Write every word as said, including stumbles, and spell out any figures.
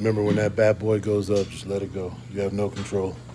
remember when that bad boy goes up, just let it go. You have no control.